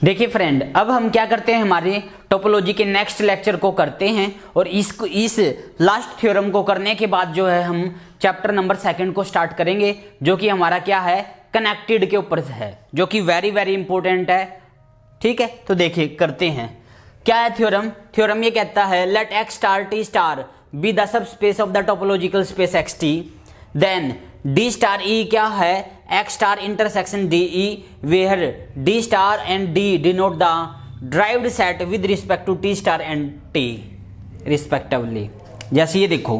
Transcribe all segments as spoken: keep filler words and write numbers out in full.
देखिए फ्रेंड, अब हम क्या करते हैं, हमारे टोपोलॉजी के नेक्स्ट लेक्चर को करते हैं और इसको इस लास्ट थ्योरम को करने के बाद जो है हम चैप्टर नंबर सेकंड को स्टार्ट करेंगे, जो कि हमारा क्या है, कनेक्टेड के ऊपर है, जो कि वेरी वेरी इंपॉर्टेंट है। ठीक है, तो देखिए करते हैं। क्या है थ्योरम? थ्योरम ये कहता है let X star T star be the subspace of the topological space X T, then D star E क्या है, X star intersection D E, where D star and D denote the derived set with respect to T star and T respectively. जैसे ये देखो,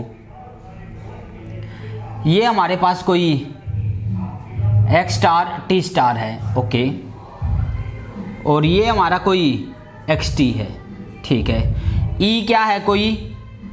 ये हमारे पास कोई X star T star है, ओके, और ये हमारा कोई एक्स टी है, ठीक है। ई क्या है, कोई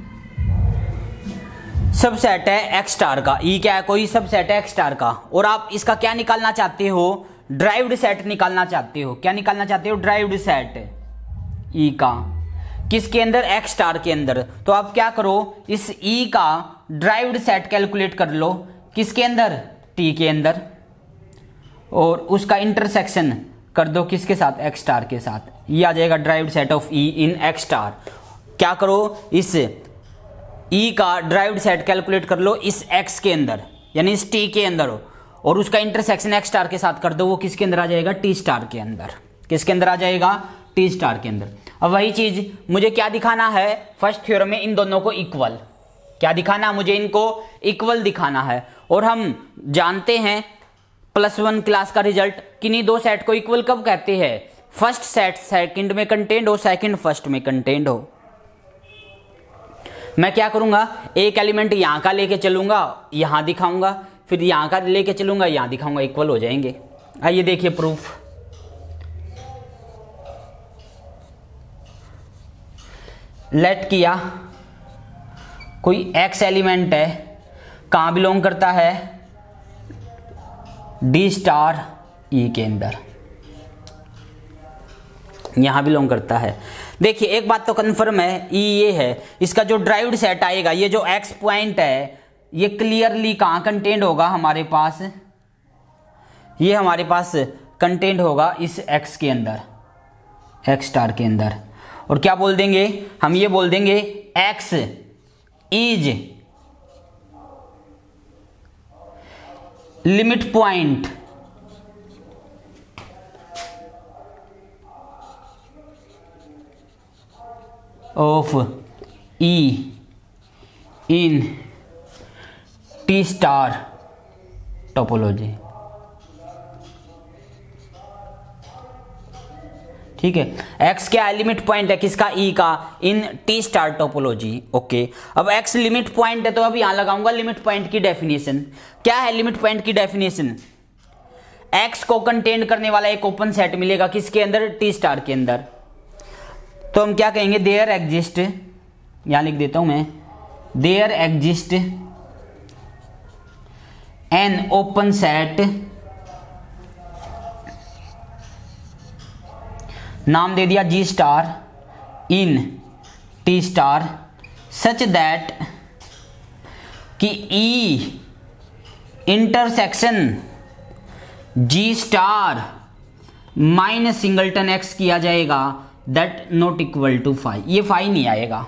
सबसेट है एक्स स्टार का, ई क्या है, कोई सबसेट है एक्स स्टार का, और आप इसका क्या निकालना चाहते हो, ड्राइव्ड सेट निकालना चाहते हो। क्या निकालना चाहते हो? ड्राइव्ड सेट ई का, किसके अंदर, एक्स स्टार के अंदर। तो आप क्या करो, इस ई का ड्राइव्ड सेट कैलकुलेट कर लो, किसके अंदर, टी के अंदर, और उसका इंटरसेक्शन कर दो किसके साथ, एक्स स्टार के साथ। ये आ जाएगा derived set of E in X star. क्या करो, इस ई का ड्राइव्ड सेट कैलकुलेट कर लो इस एक्स के अंदर, यानी इस टी के अंदर, और उसका इंटरसेक्शन एक्स स्टार के साथ कर दो, वो किसके अंदर आ जाएगा, टी स्टार के अंदर। किसके अंदर आ जाएगा, टी स्टार के अंदर। अब वही चीज मुझे क्या दिखाना है, फर्स्ट थ्योरम में इन दोनों को इक्वल, क्या दिखाना, मुझे इनको इक्वल दिखाना है। और हम जानते हैं प्लस वन क्लास का रिजल्ट, किन्हीं दो सेट को इक्वल कब कहते हैं, फर्स्ट सेट सेकंड में कंटेंड हो, सेकंड फर्स्ट में कंटेंड हो। मैं क्या करूंगा, एक एलिमेंट यहां का लेके चलूंगा, यहां दिखाऊंगा, फिर यहां का लेके चलूंगा, यहां दिखाऊंगा, इक्वल हो जाएंगे। आइए देखिए प्रूफ। लेट किया, कोई एक्स एलिमेंट है, कहां बिलोंग करता है, डी स्टार ई के अंदर, यहां बिलोंग करता है। देखिए एक बात तो कंफर्म है, ई ये है, इसका जो ड्राइव्ड सेट आएगा, ये जो एक्स पॉइंट है, ये क्लियरली कहां कंटेंट होगा हमारे पास, ये हमारे पास कंटेंट होगा इस एक्स के अंदर, एक्स स्टार के अंदर। और क्या बोल देंगे हम, ये बोल देंगे X is limit point of E in T star topology. ठीक है, x क्या लिमिट पॉइंट है, किसका, ई का, in T star topology. Okay, अब x लिमिट पॉइंट है, तो अब यहां लगाऊंगा लिमिट पॉइंट की डेफिनेशन। क्या है लिमिट पॉइंट की डेफिनेशन, x को कंटेन करने वाला एक ओपन सेट मिलेगा, किसके अंदर, टी स्टार के अंदर। तो हम क्या कहेंगे, देयर एग्जिस्ट, यहां लिख देता हूं मैं, there exist an open set, नाम दे दिया G star, in T star, such that कि E intersection G star minus singleton X किया जाएगा, that not equal to five. ये फाइव नहीं आएगा,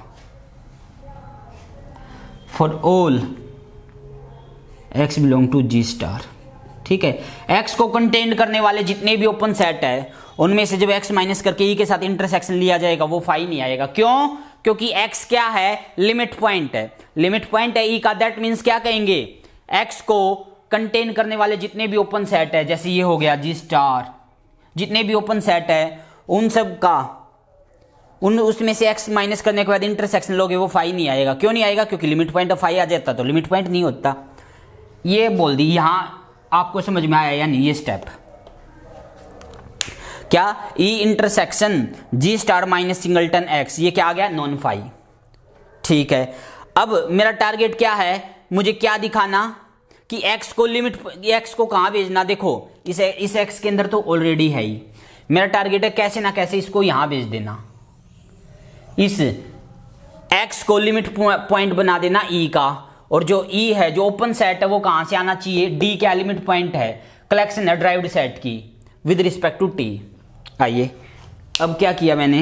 for all X belong to G star. ठीक है, एक्स को कंटेन करने वाले जितने भी ओपन सेट है, उनमें से जब x माइनस करके ई के साथ इंटरसेक्शन लिया जाएगा, वो फाइव नहीं आएगा। क्यों? क्योंकि x क्या है, लिमिट पॉइंट है, लिमिट पॉइंट है ई का। दैट मीन्स क्या कहेंगे, x को कंटेन करने वाले जितने भी ओपन सेट है, जैसे ये हो गया जी स्टार, जितने भी ओपन सेट है उन सब का, उन उसमें से x माइनस करने के बाद इंटरसेक्शन लोगे, वो फाइव नहीं आएगा। क्यों नहीं आएगा? क्योंकि लिमिट पॉइंट फाइव आ जाता तो लिमिट पॉइंट नहीं होता। ये बोल दी, यहां आपको समझ में आया या नहीं ये स्टेप? क्या, E intersection G star minus singleton X, ये क्या आ गया, नॉन फाइव। ठीक है, अब मेरा टारगेट क्या है, मुझे क्या दिखाना कि x को लिमिट, x को कहां भेजना। देखो इस इस x के अंदर तो ऑलरेडी है ही, मेरा टारगेट है कैसे ना कैसे इसको यहां भेज देना, इस x को लिमिट पॉइंट बना देना e का, और जो ई है, जो ओपन सेट है, वो कहां से आना चाहिए, डी क्या लिमिट पॉइंट है, कलेक्शन है ड्राइव्ड सेट की विद रिस्पेक्ट टू टी। आइए अब क्या किया मैंने,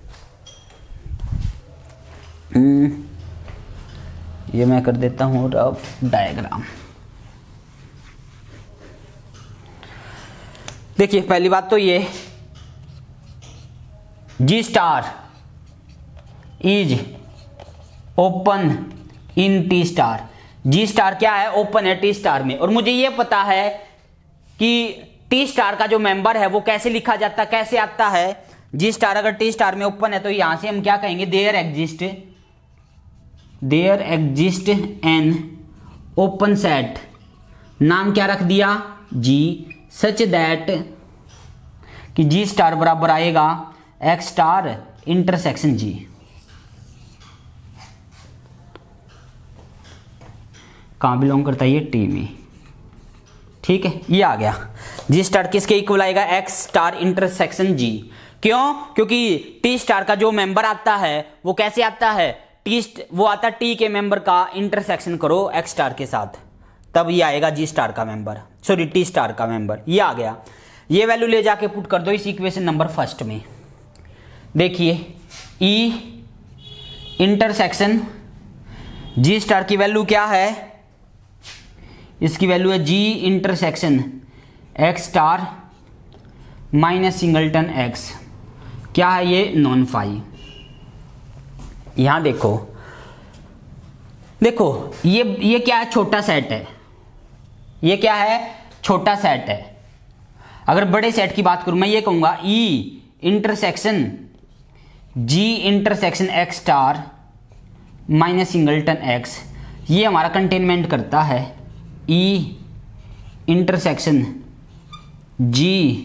ये मैं कर देता हूँ रफ डायग्राम। देखिए पहली बात तो ये G star is open in T star. G star क्या है, ओपन है टी स्टार में। और मुझे ये पता है कि टी स्टार का जो मेंबर है वो कैसे लिखा जाता, कैसे आता है। जी स्टार अगर टी स्टार में ओपन है तो यहां से हम क्या कहेंगे, there exist there exist an open set, नाम क्या रख दिया जी, सच दैट कि जी स्टार बराबर आएगा एक्स स्टार इंटरसेक्शन जी। कहां बिलोंग करता है ये, टी में। ठीक है, ये आ गया। जी स्टार किसके इक्वल आएगा, एक्स स्टार इंटरसेक्शन जी। क्यों, क्योंकि टी स्टार का जो मेंबर आता है वो कैसे आता है, टी वो आता है टी के मेंबर का इंटरसेक्शन करो एक्स स्टार के साथ, तब ये आएगा जी स्टार का मेंबर, सॉरी टी स्टार का मेंबर। ये आ गया। ये वैल्यू ले जाके पुट कर दो इस इक्वेशन नंबर फर्स्ट में। देखिए ई इंटरसेक्शन जी स्टार की वैल्यू क्या है, इसकी वैल्यू है G intersection X star minus singleton X. क्या है ये, नॉन फाई। यहां देखो देखो ये ये क्या है, छोटा सेट है। ये क्या है, छोटा सेट है। अगर बड़े सेट की बात करूं मैं ये कहूंगा E intersection G intersection X star minus singleton X, ये हमारा कंटेनमेंट करता है E intersection G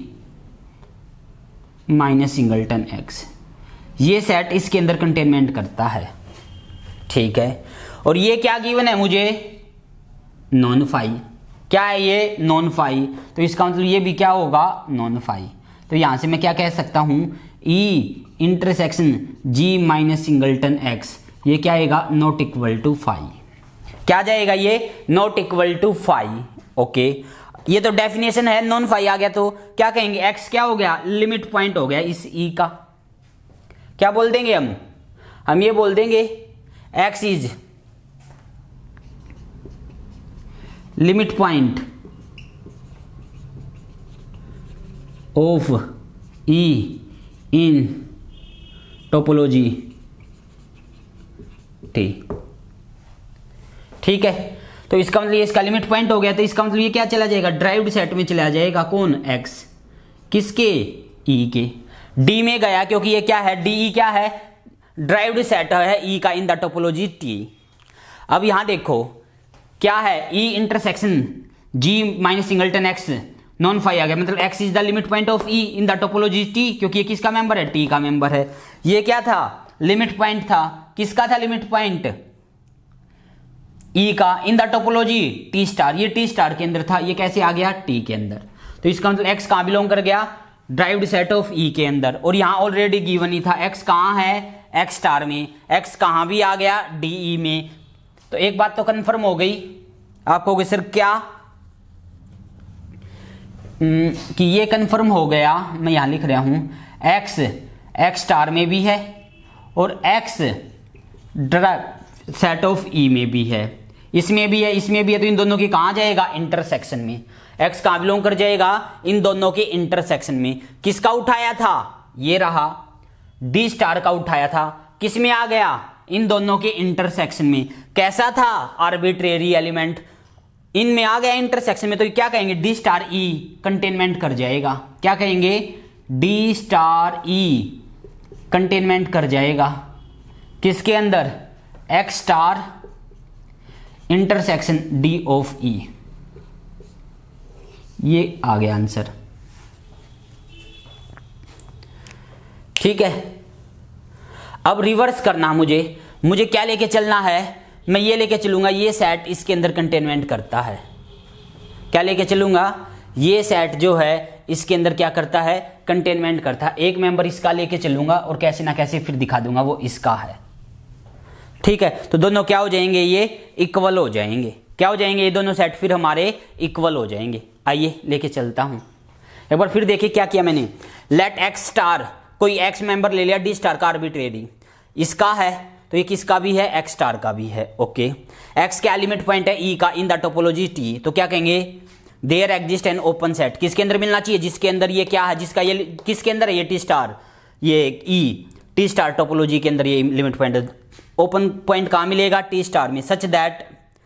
minus singleton X. ये सेट इसके अंदर कंटेनमेंट करता है। ठीक है, और ये क्या गिवन है मुझे, नॉन फाई। क्या है ये, नॉन फाई। तो इसका मतलब ये भी क्या होगा, नॉन फाई। तो यहां से मैं क्या कह सकता हूं, E intersection G minus singleton X, ये क्या आएगा, नॉट इक्वल टू फाई। क्या जाएगा ये, not equal to phi. Okay, ये तो डेफिनेशन है, नॉन फाई आ गया तो क्या कहेंगे, एक्स क्या हो गया, लिमिट पॉइंट हो गया इस ई का। क्या बोल देंगे हम हम ये बोल देंगे X is limit point of E in topology T. ठीक है, तो इसका मतलब ये इसका लिमिट पॉइंट हो गया। तो इसका मतलब ये क्या चला जाएगा, ड्राइव्ड सेट में चला जाएगा। कौन, एक्स, किसके, ई के। डी में गया क्योंकि ये क्या है, डी क्या है, ड्राइव्ड सेट है ई का इन द टोपोलॉजी टी। अब यहां देखो क्या है, E intersection G minus singleton X non phi आ गया, मतलब X is the limit point of E in the topology T, क्योंकि ये किसका मेंबर है, टी का मेंबर है। ये क्या था, लिमिट पॉइंट था। किसका था लिमिट पॉइंट, ई का in the topology T star. ये टी स्टार के अंदर था, ये कैसे आ गया, टी के अंदर। तो इसका मतलब एक्स कहां बिलोंग कर गया, ड्राइव्ड सेट ऑफ ई के अंदर। और यहां ऑलरेडी गिवन ही था, एक्स कहां है, एक्स स्टार में। एक्स कहां भी आ गया, डीई में। तो एक बात तो कंफर्म हो गई। आप कहोगे सर क्या, कि ये कंफर्म हो गया, मैं यहां लिख रहा हूं एक्स एक्स स्टार में भी है और एक्स सेट ऑफ ई में भी है, इसमें भी है, इसमें भी है। तो इन दोनों की कहां जाएगा, इंटरसेक्शन में। एक्स कहां बिलोंग कर जाएगा, इन दोनों के इंटरसेक्शन में। किसका उठाया था, ये रहा डी स्टार का उठाया था, किस में आ गया, इन दोनों के इंटरसेक्शन में। कैसा था, आर्बिट्रेरी एलिमेंट, इनमें आ गया इंटरसेक्शन में। तो क्या कहेंगे, डी स्टार ई कंटेनमेंट कर जाएगा। क्या कहेंगे, डी स्टार ई कंटेनमेंट कर जाएगा किसके अंदर, X star intersection D of E. ये आ गया आंसर। ठीक है, अब रिवर्स करना मुझे मुझे क्या लेके चलना है, मैं ये लेके चलूंगा ये सेट इसके अंदर कंटेनमेंट करता है। क्या लेके चलूंगा, ये सेट जो है इसके अंदर क्या करता है, कंटेनमेंट करता है। एक मेंबर इसका लेके चलूंगा और कैसे ना कैसे फिर दिखा दूंगा वो इसका है। ठीक है, तो दोनों क्या हो जाएंगे, ये इक्वल हो जाएंगे। क्या हो जाएंगे, ये दोनों सेट फिर हमारे इक्वल हो जाएंगे। आइए लेके चलता हूं एक बार फिर। देखिए क्या किया मैंने, लेट एक्स स्टार कोई एक्स मेंबर ले लिया डी स्टार का आर्बिट्रेरी, इसका है तो ये किसका भी है, एक्स स्टार का भी है। ओके, एक्स क्या लिमिट पॉइंट है ई का इन द टोपोलॉजी टी, तो क्या कहेंगे there exist an open set, किसके अंदर मिलना चाहिए, जिसके अंदर ये क्या है, जिसका ये किसके अंदर है, ये टी स्टार, ये ई टी स्टार टोपोलॉजी के अंदर ये लिमिट पॉइंट, ओपन पॉइंट कहां मिलेगा, टी स्टार में, such that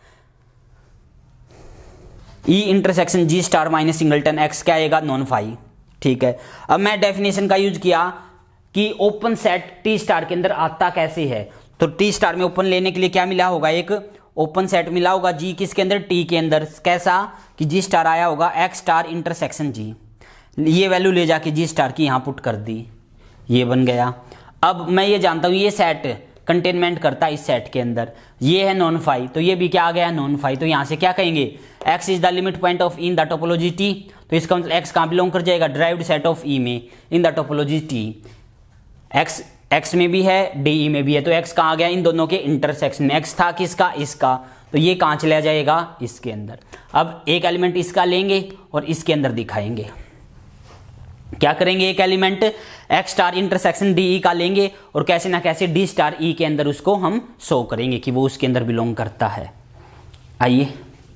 E intersection G star minus singleton X क्या आएगा, नॉन फाई। ठीक है, अब मैं डेफिनेशन का यूज किया कि ओपन सेट टी स्टार के अंदर आता कैसे है, तो टी स्टार में ओपन लेने के लिए क्या मिला होगा, एक ओपन सेट मिला होगा जी किसके अंदर, टी के अंदर, कैसा कि जी स्टार आया होगा एक्स स्टार इंटरसेक्शन जी, ये वैल्यू ले जाके जी स्टार की यहां पुट कर दी, ये बन गया। अब मैं ये जानता हूं ये सेट कंटेनमेंट करता है इस सेट के अंदर, ये है नॉन फाई, तो ये भी क्या आ गया, नॉन फाई, तो यहां से क्या कहेंगे, X is the limit point of in the topology T, तो इसका मतलब एक्स कहां बिलोंग कर जाएगा, ड्राइव्ड सेट ऑफ ई में in the topology T, X X में भी है डी ई में भी है, तो एक्स कहां आ गया, इन दोनों के इंटरसेक्शन में, एक्स था किसका, इसका, तो ये कहां चला जाएगा, इसके अंदर। अब एक एलिमेंट इसका लेंगे और इसके अंदर दिखाएंगे, क्या करेंगे, एक element X star intersection D E का लेंगे और कैसे ना कैसे डी स्टार ई के अंदर उसको हम शो करेंगे कि वो उसके अंदर बिलोंग करता है। आइए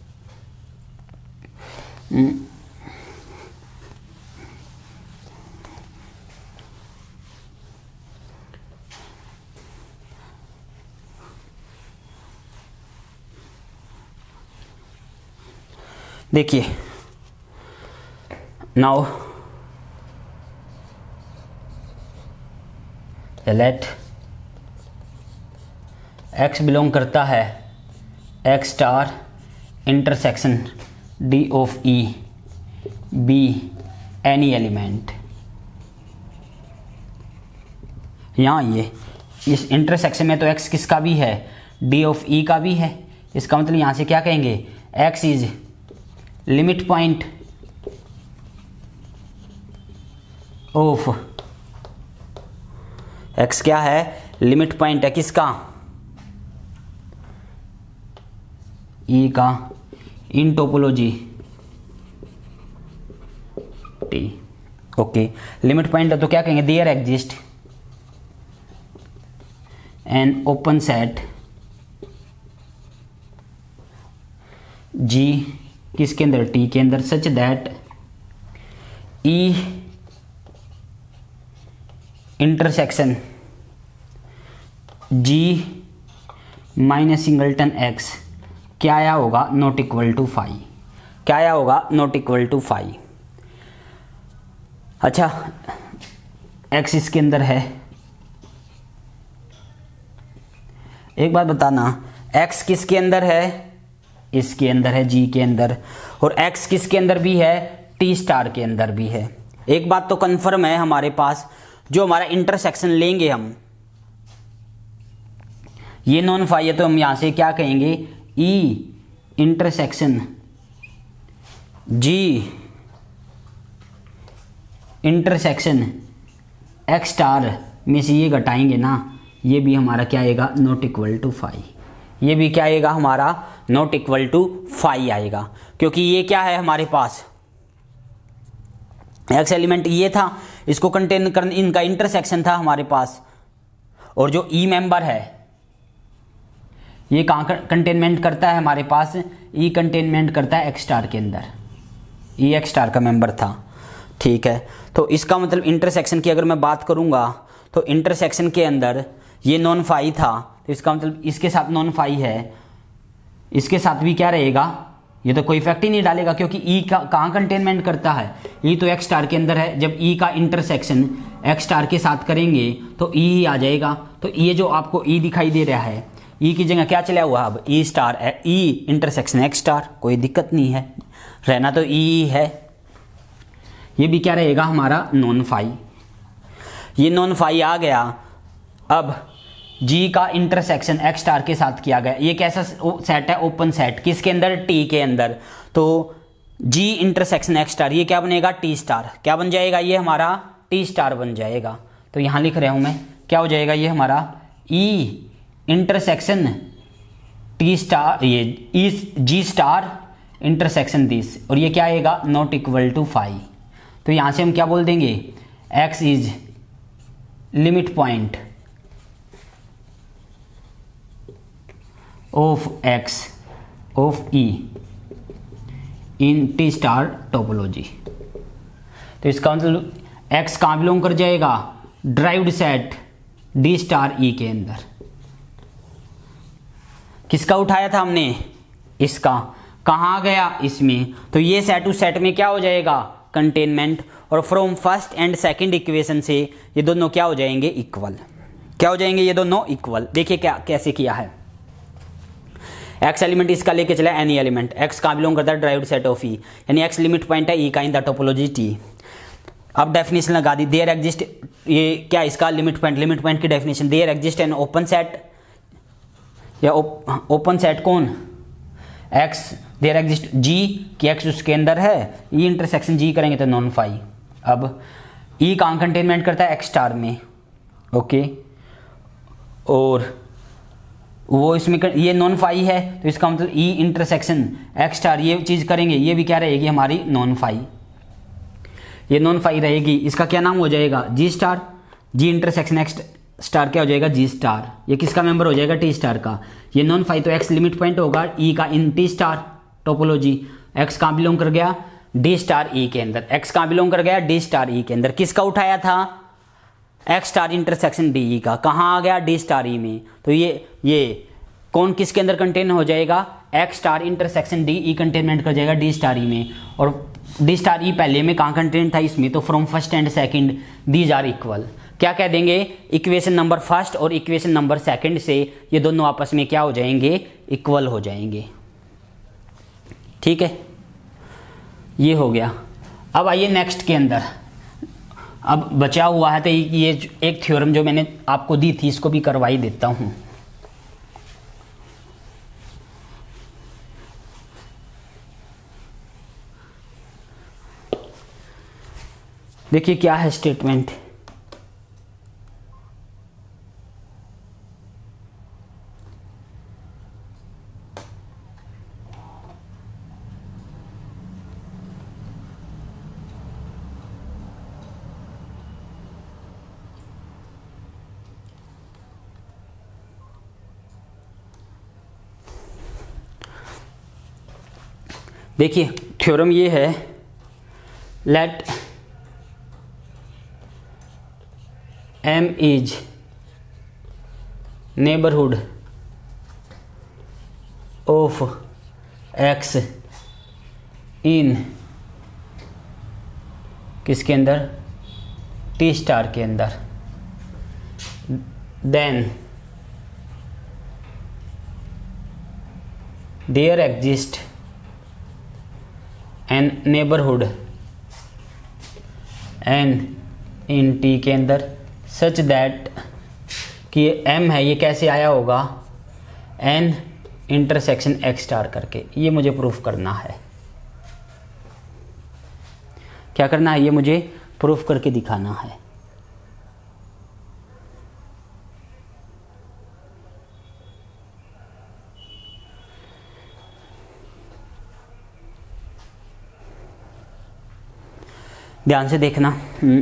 देखिए, नाउ लेट एक्स बिलोंग करता है X star intersection D of E be any element, यहाँ ये इस इंटरसेक्शन में तो एक्स किसका भी है, डी ऑफ ई का भी है, इसका मतलब यहाँ से क्या कहेंगे, X is limit point of, X क्या है, लिमिट पॉइंट है किसका, ई का in topology T. Okay, limit point है तो क्या कहेंगे, there exist an open set G किसके अंदर, टी के अंदर, such that E intersection G minus singleton X क्या आया होगा, नॉट इक्वल टू फाइव, क्या आया होगा, नॉट इक्वल टू फाइव। अच्छा, एक्स इसके अंदर है, एक बात बताना, एक्स किसके अंदर है, इसके अंदर है, जी के अंदर, और एक्स किसके अंदर भी है, टी स्टार के अंदर भी है। एक बात तो कंफर्म है हमारे पास, जो हमारा इंटरसेक्शन लेंगे हम, ये नॉन फाई है तो हम यहां से क्या कहेंगे, E intersection G intersection X star में से ये घटाएंगे ना, ये भी हमारा क्या आएगा, नॉट इक्वल टू फाइव, ये भी क्या आएगा हमारा, नॉट इक्वल टू फाइव आएगा, क्योंकि ये क्या है हमारे पास, एक्स एलिमेंट ये था, इसको कंटेन करने, इनका इंटरसेक्शन था हमारे पास, और जो ई मेंबर है ये कहाँ कंटेनमेंट करता है हमारे पास, ई कंटेनमेंट करता है एक्स स्टार के अंदर, ई एक्स स्टार का मेंबर था। ठीक है, तो इसका मतलब इंटरसेक्शन की अगर मैं बात करूंगा तो इंटरसेक्शन के अंदर ये नॉन फाई था, तो इसका मतलब इसके साथ नॉन फाई है, इसके साथ भी क्या रहेगा, ये तो कोई इफेक्ट ही नहीं डालेगा, क्योंकि ई का कहाँ कंटेनमेंट करता है, ई तो एक्स स्टार के अंदर है, जब ई का इंटरसेक्शन एक्स स्टार के साथ करेंगे तो ई ही आ जाएगा, तो ये जो आपको ई दिखाई दे रहा है, ई की जगह क्या चला हुआ, अब E star, E intersection X star, कोई दिक्कत नहीं है, रहना तो ई है, ये भी क्या रहेगा हमारा, नॉन फाई, ये नॉन फाई आ गया। अब जी का इंटरसेक्शन एक्स स्टार के साथ किया गया, ये कैसा सेट है, ओपन सेट, किसके अंदर, टी के अंदर, तो जी इंटरसेक्शन एक्स स्टार, ये क्या बनेगा, टी स्टार, क्या बन जाएगा, ये हमारा टी स्टार बन जाएगा, तो यहां लिख रहा हूं मैं, क्या हो जाएगा ये हमारा, ई इंटरसेक्शन टी स्टार, ये E G star intersection this, और ये क्या आएगा, नॉट इक्वल टू फाइव, तो यहां से हम क्या बोल देंगे, X is limit point of X of E in T star topology. तो इसका मतलब एक्स कहाँ बिलोंग कर जाएगा, derived set D star E के अंदर। किसका उठाया था हमने, इसका, कहाँ गया इसमें, तो ये सेट उस सेट में क्या हो जाएगा, कंटेनमेंट। और from first and second equation से ये दोनों क्या हो जाएंगे, इक्वल। क्या हो जाएंगे ये दोनों, इक्वल। देखिए क्या कैसे किया है, एक्स एलिमेंट इसका लेके चला एनी एलिमेंट, एक्स कहाँ बिलोंग करता है, ड्राइव्ड सेट ऑफ ई, यानी एक्स लिमिट पॉइंट है ई का इन द टोपोलॉजी टी। अब डेफिनेशन लगा दी, देयर एग्जिस्ट, ये क्या इसका लिमिट पॉइंट, लिमिट पॉइंट की definition, there exist an open set, या ओपन सेट कौन, एक्स, देयर एग्जिस्ट जी, कि एक्स उसके अंदर है, ई इंटरसेक्शन जी करेंगे तो नॉन फाई। अब ई कहाँ कंटेनमेंट करता है, एक्स स्टार में, ओके। और वो इसमें कर, ये नॉन फाई है, तो इसका मतलब ई इंटरसेक्शन एक्स स्टार, ये चीज़ करेंगे, ये भी क्या रहेगी हमारी, नॉन फाई, ये नॉन फाई रहेगी। इसका क्या नाम हो जाएगा, G star, G intersection X star क्या हो जाएगा, जी स्टार। ये किसका मेंबर हो जाएगा, टी स्टार का। ये नॉन फाई तो एक्स लिमिट पॉइंट होगा ई का in T star topology. X कहाँ बिलोंग कर गया, डी स्टार ई के अंदर, एक्स कहाँ बिलोंग कर गया, डी स्टार ई के अंदर। किसका उठाया था, X star intersection D E का, कहाँ आ गया, डी स्टार ई में। तो ये ये कौन किसके अंदर कंटेन हो जाएगा, X star intersection D E containment कर जाएगा डी स्टार ई में। और डी स्टार ई पहले में कहाँ कंटेन था, इसमें, तो from first and second these are equal. क्या कह देंगे, इक्वेशन नंबर फर्स्ट और इक्वेशन नंबर सेकंड से ये दोनों आपस में क्या हो जाएंगे, इक्वल हो जाएंगे। ठीक है, ये हो गया। अब आइए नेक्स्ट के अंदर, अब बचा हुआ है तो ये एक थ्योरम जो मैंने आपको दी थी इसको भी करवा ही देता हूं। देखिए क्या है स्टेटमेंट, देखिए थ्योरम ये है, let M is neighborhood of X in किसके अंदर, T स्टार के अंदर, then there exist an neighborhood n in T के अंदर सच दैट कि ये M है, ये कैसे आया होगा, N इंटरसेक्शन X स्टार करके। ये मुझे प्रूफ करना है, क्या करना है, ये मुझे प्रूफ करके दिखाना है। ध्यान से देखना,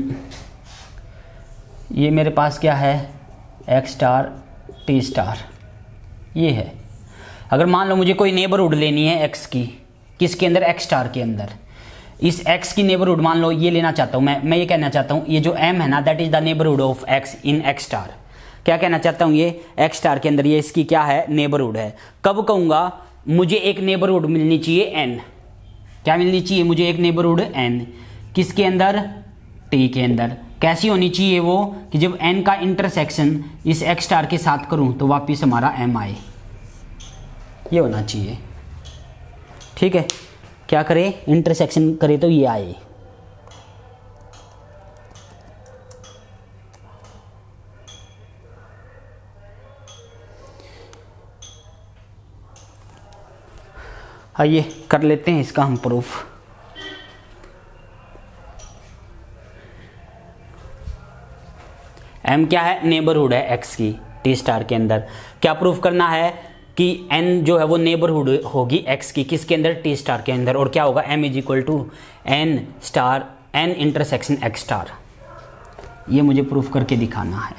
ये मेरे पास क्या है, एक्स स्टार टी स्टार, ये है। अगर मान लो मुझे कोई नेबरहुड लेनी है एक्स की, किसके अंदर, एक्स स्टार के अंदर, इस एक्स की नेबरहुड मान लो ये लेना चाहता हूँ मैं मैं ये कहना चाहता हूँ, ये जो एम है ना, that is the neighbourhood of X in X star. क्या कहना चाहता हूँ, ये एक्स स्टार के अंदर ये इसकी क्या है, नेबरहुड है। कब कहूँगा, मुझे एक नेबरहुड मिलनी चाहिए एन, क्या मिलनी चाहिए मुझे, एक नेबरहुड एन, किसके अंदर, टी के अंदर। कैसी होनी चाहिए वो, कि जब n का इंटरसेक्शन इस x स्टार के साथ करूं तो वापिस हमारा m आए, ये होना चाहिए। ठीक है, क्या करें, इंटरसेक्शन करे तो ये आए। आइए कर लेते हैं इसका हम प्रूफ। m क्या है, नेबरहुड है x की टी स्टार के अंदर। क्या प्रूफ करना है कि n जो है वो नेबरहुड होगी x की, किसके अंदर, टी स्टार के अंदर। और क्या होगा, m is equal to N star N intersection x star. ये मुझे प्रूफ करके दिखाना है।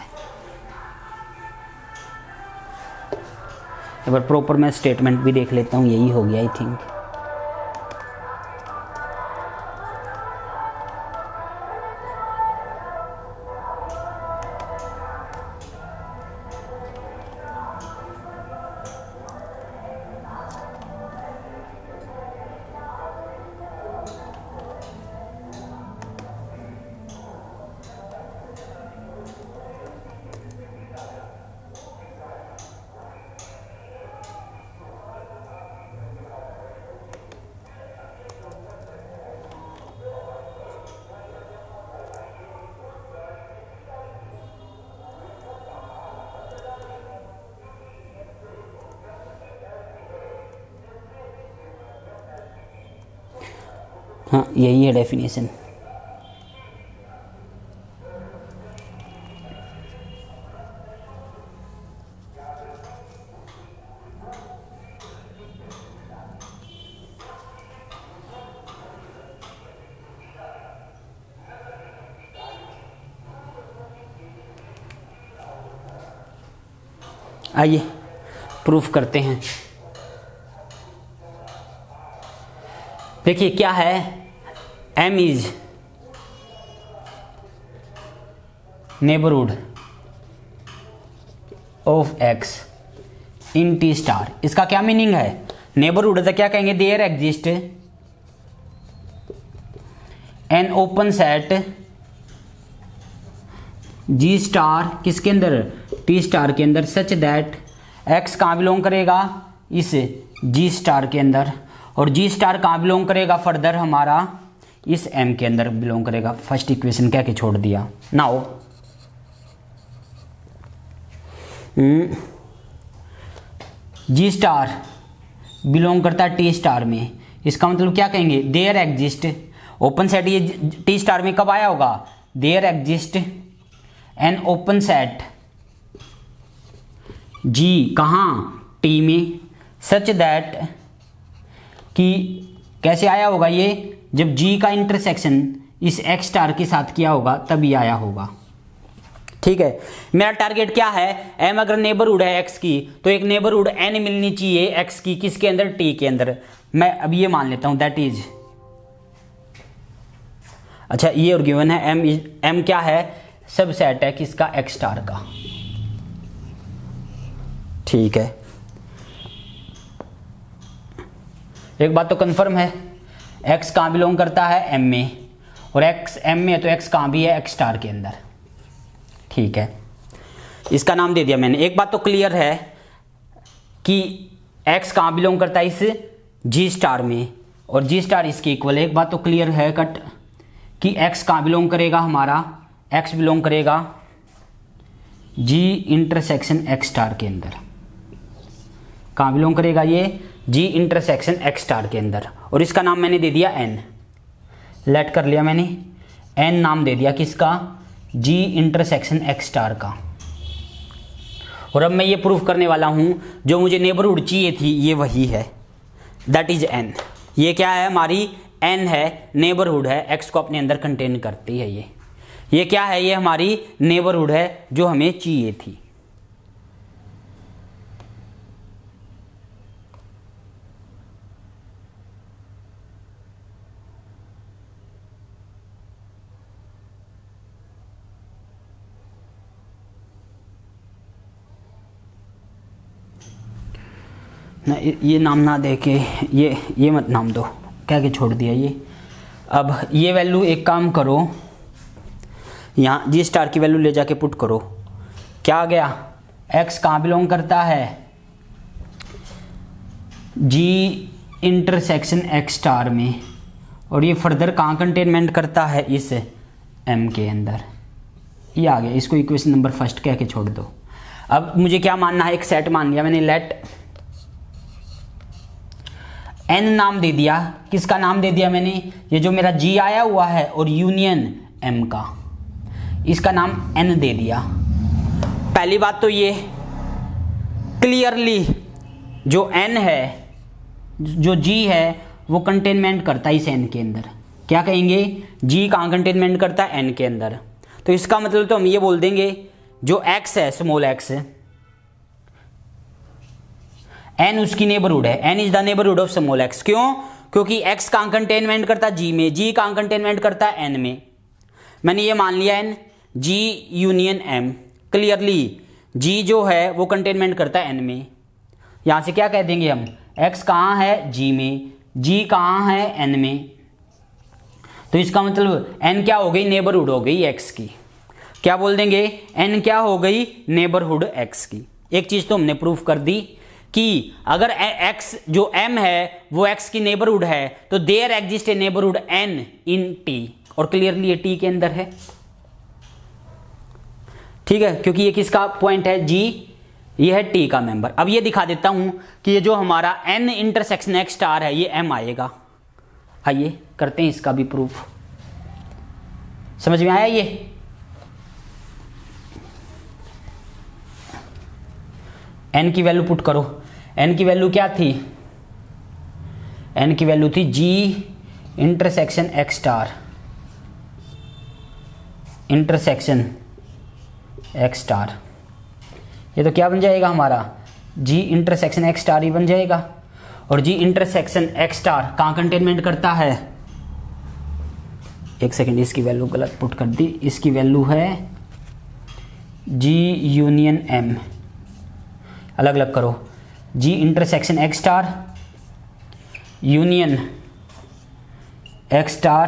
एक बार प्रॉपर मैं स्टेटमेंट भी देख लेता हूँ, यही हो गया आई थिंक। हाँ, यही है डेफिनेशन। आइए प्रूफ करते हैं। देखिए क्या है, M is neighbourhood of X in T star. इसका क्या मीनिंग है? नेबरहुड तो क्या कहेंगे, there exist an open set G star किसके अंदर, T स्टार के अंदर, सच दैट X कहाँ बिलोंग करेगा, इस G स्टार के अंदर, और G स्टार कहाँ बिलोंग करेगा फर्दर हमारा, इस M के अंदर बिलोंग करेगा। फर्स्ट इक्वेशन कह के छोड़ दिया। नाउ G स्टार बिलोंग करता है T स्टार में, इसका मतलब क्या कहेंगे, देयर एग्जिस्ट ओपन सेट। ये T स्टार में कब आया होगा, there exist an open set G कहाँ, T में, सच दैट कि कैसे आया होगा ये, जब G का इंटरसेक्शन इस X स्टार के साथ किया होगा तभी आया होगा। ठीक है, मेरा टारगेट क्या है, M अगर नेबरहुड है X की तो एक नेबरहुड N मिलनी चाहिए X की, किसके अंदर, T के अंदर। मैं अब ये मान लेता हूं दैट इज, अच्छा ये और गिवन है M इज, M क्या है, सब सेट है किसका, X स्टार का। ठीक है, एक बात तो कंफर्म है, X कहाँ बिलोंग करता है, M में, और X M में तो X कहाँ भी है, X स्टार के अंदर। ठीक है, इसका नाम दे दिया मैंने। एक बात तो क्लियर है कि X कहाँ बिलोंग करता है, इस G स्टार में, और G स्टार इसके इक्वल है। एक बात तो क्लियर है कट कि X कहाँ बिलोंग करेगा हमारा, X बिलोंग करेगा G इंटरसेक्शन X स्टार के अंदर। कहाँ बिलोंग करेगा ये, G इंटरसेक्शन X स्टार के अंदर, और इसका नाम मैंने दे दिया N, लेट कर लिया मैंने, N नाम दे दिया किसका, G इंटरसेक्शन X स्टार का। और अब मैं ये प्रूफ करने वाला हूं, जो मुझे नेबरहुड चाहिए थी ये वही है, दैट इज N। ये क्या है हमारी, N है, नेबरहुड है, X को अपने अंदर कंटेन करती है। ये ये क्या है, ये हमारी नेबरहुड है जो हमें चाहिए थी। ना ये नाम ना दे के ये ये मत नाम दो, कह के छोड़ दिया ये। अब ये वैल्यू एक काम करो, यहाँ G स्टार की वैल्यू ले जाके पुट करो, क्या आ गया, X कहाँ बिलोंग करता है, G इंटरसेक्शन X स्टार में, और ये फर्दर कहाँ कंटेनमेंट करता है, इस M के अंदर। ये आ गया, इसको इक्वेशन नंबर फर्स्ट कह के छोड़ दो। अब मुझे क्या मानना है, एक सेट मान लिया मैंने, लेट N नाम दे दिया, किसका नाम दे दिया मैंने, ये जो मेरा G आया हुआ है और यूनियन M का, इसका नाम N दे दिया। पहली बात तो ये क्लियरली जो N है, जो G है वो कंटेनमेंट करता है इस N के अंदर। क्या कहेंगे, G कहाँ कंटेनमेंट करता है, N के अंदर। तो इसका मतलब तो हम ये बोल देंगे जो x है स्मॉल x, n उसकी नेबरहुड है, n is the neighbourhood of small x। क्यों? क्योंकि x कहां कंटेनमेंट करता है g में, g कहां कंटेनमेंट करता है n में। मैंने ये मान लिया n, g union m, clearly g जो है वो कंटेनमेंट करता है n में। यहां से क्या कह देंगे हम, x कहां है g में, g कहां है n में। तो इसका मतलब n क्या हो गई, नेबरहुड हो गई x की। क्या बोल देंगे, n क्या हो गई, नेबरहुड x की। एक चीज तो हमने प्रूफ कर दी कि अगर x जो m है वो x की नेबरहुड है तो there exist a neighbourhood n in t, और क्लियरली ये t के अंदर है। ठीक है, क्योंकि ये किसका पॉइंट है, g, ये है t का मेंबर। अब ये दिखा देता हूं कि ये जो हमारा n इंटरसेक्शन x स्टार है ये m आएगा। आइए करते हैं इसका भी प्रूफ। समझ में आया? ये n की वैल्यू पुट करो, n की वैल्यू क्या थी, n की वैल्यू थी g intersection x star intersection x star. ये तो क्या बन जाएगा हमारा, g इंटरसेक्शन x स्टार ही बन जाएगा। और g इंटरसेक्शन x स्टार कहां कंटेनमेंट करता है, एक सेकेंड, इसकी वैल्यू गलत पुट कर दी, इसकी वैल्यू है g यूनियन m, अलग अलग करो, g intersection x star union x star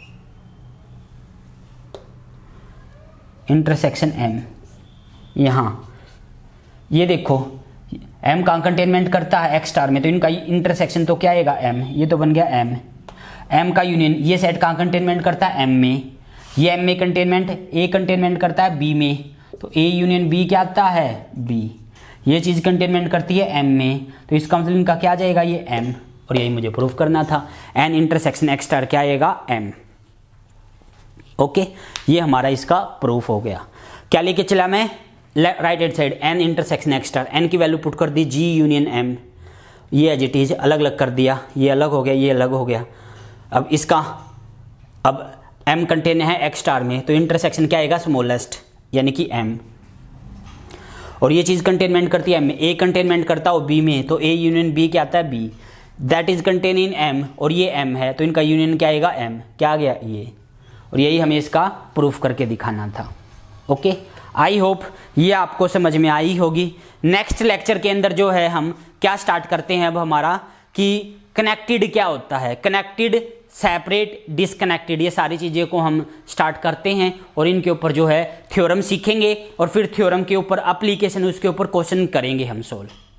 intersection m। यहां ये देखो m कहां कंटेनमेंट करता है x स्टार में, तो इनका इंटरसेक्शन तो क्या आएगा m, ये तो बन गया m, m का यूनियन, ये सेट कहां कंटेनमेंट करता है m में, ये m में कंटेनमेंट, a कंटेनमेंट करता है b में, तो a यूनियन b क्या आता है b, ये चीज कंटेनमेंट करती है m में, तो इसका मतलब इनका क्या आ जाएगा, ये m, और यही मुझे प्रूफ करना था, n इंटरसेक्शन x स्टार क्या आएगा, m। ओके, ये हमारा इसका प्रूफ हो गया। क्या लेके चला मैं, right hand side n intersection x star, n की वैल्यू पुट कर दी g यूनियन m, ये एज इट इज अलग अलग कर दिया, ये अलग हो गया, ये अलग हो गया। अब इसका, अब m कंटेन है x स्टार में, तो इंटरसेक्शन क्या आएगा, स्मॉलेस्ट यानी कि m, और ये चीज कंटेनमेंट करती है m में, a कंटेनमेंट करता हो b में, तो a यूनियन b क्या आता है b, that is contain in m, और ये m है तो इनका यूनियन क्या आएगा m, क्या आ गया ये, और यही हमें इसका प्रूफ करके दिखाना था। ओके, आई होप ये आपको समझ में आई होगी। नेक्स्ट लेक्चर के अंदर जो है हम क्या स्टार्ट करते हैं अब हमारा, कि कनेक्टेड क्या होता है, कनेक्टेड, सेपरेट, डिसकनेक्टेड, ये सारी चीज़ें को हम स्टार्ट करते हैं, और इनके ऊपर जो है थ्योरम सीखेंगे, और फिर थ्योरम के ऊपर एप्लीकेशन, उसके ऊपर क्वेश्चन करेंगे हम सोल्व।